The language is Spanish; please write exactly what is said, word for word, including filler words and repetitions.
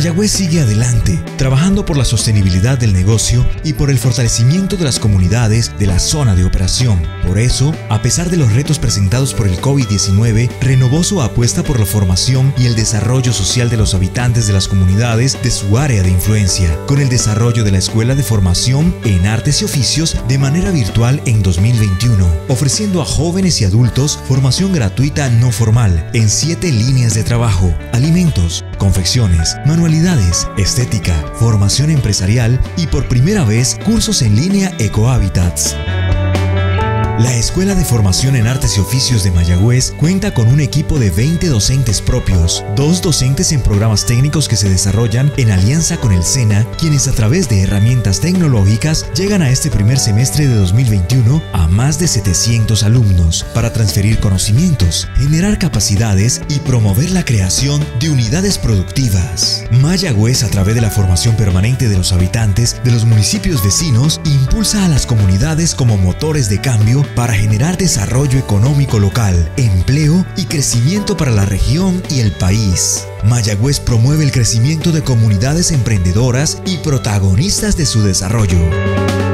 Mayagüez sigue adelante, trabajando por la sostenibilidad del negocio y por el fortalecimiento de las comunidades de la zona de operación. Por eso, a pesar de los retos presentados por el COVID diecinueve, renovó su apuesta por la formación y el desarrollo social de los habitantes de las comunidades de su área de influencia, con el desarrollo de la Escuela de Formación en Artes y Oficios de manera virtual en dos mil veintiuno, ofreciendo a jóvenes y adultos formación gratuita no formal en siete líneas de trabajo: alimentos, confecciones, manualidades, estética, formación empresarial y por primera vez cursos en línea Ecohabitats. La Escuela de Formación en Artes y Oficios de Mayagüez cuenta con un equipo de veinte docentes propios, dos docentes en programas técnicos que se desarrollan en alianza con el SENA, quienes a través de herramientas tecnológicas llegan a este primer semestre de dos mil veintiuno a más de setecientos alumnos para transferir conocimientos, generar capacidades y promover la creación de unidades productivas. Mayagüez, a través de la formación permanente de los habitantes de los municipios vecinos, impulsa a las comunidades como motores de cambio para generar desarrollo económico local, empleo y crecimiento para la región y el país. Mayagüez promueve el crecimiento de comunidades emprendedoras y protagonistas de su desarrollo.